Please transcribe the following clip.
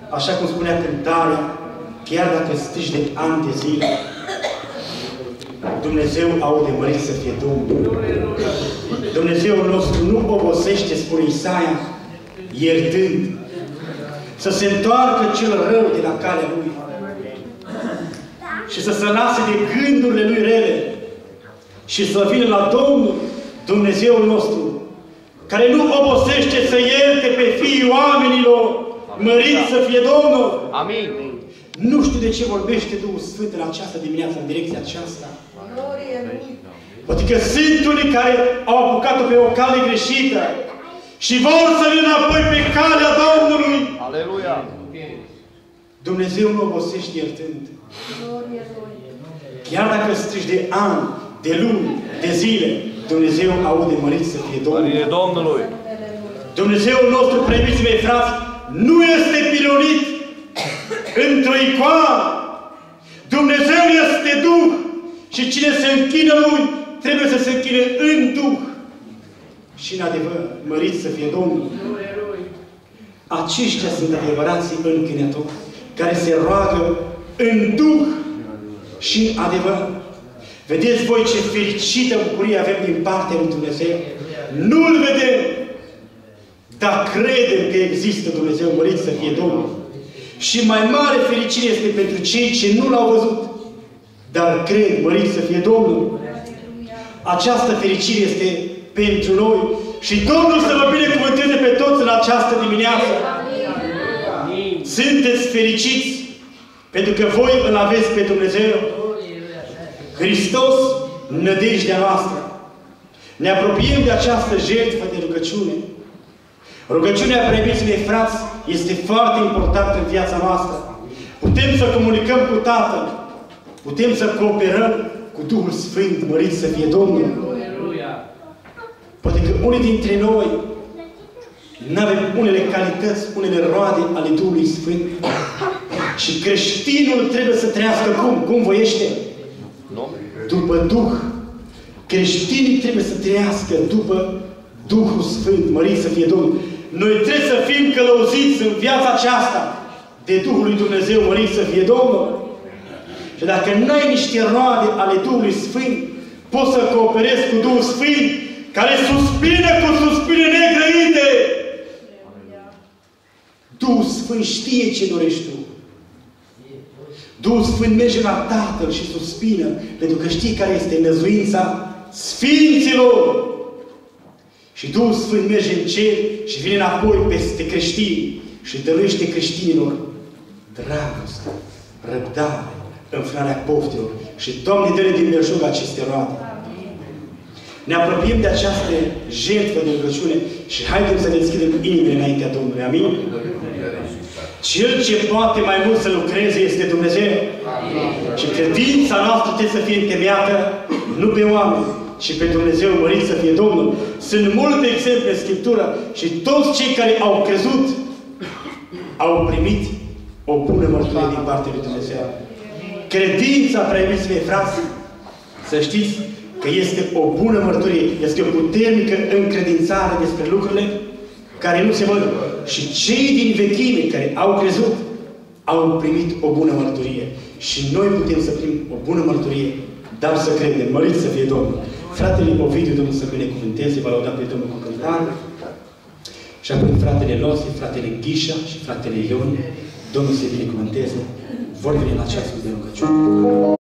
așa cum spunea cântarea, chiar dacă strigi de ani de zile, Dumnezeu aude, mărit să fie Domnul. Dumnezeul nostru nu obosește, spune Isaia, iertând. Să se întoarcă cel rău de la calea lui și să se lase de gândurile lui rele și să vină la Domnul, Dumnezeul nostru, care nu obosește să ierte pe fiii oamenilor, mărit să fie Domnul. Amin. Nu știu de ce vorbește Duhul Sfânt în această dimineață, în direcția aceasta. Poate că sunt unii care au apucat-o pe o cale greșită și vor să vină înapoi pe calea Domnului. Aleluia! Dumnezeu nu obosește iertând. Chiar dacă strigi de ani, de luni, de zile, Dumnezeu aude, mărit să fie Domnul. Domnului. Dumnezeul nostru, preiubiți mei frați, nu este pilonit într-o icoană. Dumnezeu este Duh și cine se închină Lui trebuie să se închine în Duh și în adevăr, mărit să fie Domnul. Aceștia sunt adevărații închinători, care se roagă în Duh și în adevăr. Vedeți voi ce fericită bucurie avem din partea lui Dumnezeu? Nu-L vedem, dar credem că există Dumnezeu, mărit să fie Domnul. Și mai mare fericire este pentru cei ce nu L-au văzut, dar cred, mărit să fie Domnul. Această fericire este pentru noi și Domnul să vă binecuvânteze pe toți în această dimineață. Sunteți fericiți pentru că voi îl aveți pe Dumnezeu. Hristos, nădejdea noastră. Ne apropiem de această jertfă de rugăciune. Rugăciunea, preiubiți mei frați, este foarte importantă în viața noastră. Putem să comunicăm cu Tatăl. Putem să cooperăm cu Duhul Sfânt, mărit să fie Domnul. Poate că unii dintre noi nu avem unele calități, unele roade ale Duhului Sfânt. Și creștinul trebuie să trăiască cum? Cum voiește? După Duh. Creștinii trebuie să trăiască după Duhul Sfânt, mărit să fie Domnul. Noi trebuie să fim călăuziți în viața aceasta de Duhul lui Dumnezeu, mărit să fie Domnul. Și dacă nu ai niște roade ale Duhului Sfânt, poți să cooperezi cu Duhul Sfânt, care suspină cu suspine negrăite. Duhul Sfânt știe ce dorești tu. Duhul Sfânt merge la Tatăl și suspină, pentru că știe care este năzuința Sfinților. Și Duhul Sfânt merge în cer și vine înapoi peste creștini și dăruiește creștinilor dragoste, răbdare, înfrânarea poftelor. Și Doamne, dă-ne din belșug aceste roade. Ne apropiem de această jertfă de rugăciune și haideți să deschidem inimile înaintea Domnului. Amin? Cel ce poate mai mult să lucreze este Dumnezeu. Amin. Și credința noastră trebuie să fie întemeiată nu pe oameni, ci pe Dumnezeu, mărit să fie Domnul. Sunt multe exemple în Scriptură și toți cei care au crezut au primit o bună mărturie din partea lui Dumnezeu. Credința, preiubiți mei frați, să știți că este o bună mărturie, este o puternică încredințare despre lucrurile care nu se văd. Și cei din vechime care au crezut au primit o bună mărturie. Și noi putem să primim o bună mărturie, dar să credem, mărit să fie Domnul. Fratele Ovidiu, Domnul să binecuvânteze, va lăuda pe Domnul cu cântare. Și apoi fratele Losi, fratele Ghișa și fratele Ion, Domnul să binecuvânteze. Vor veni la ceasul de rugăciune.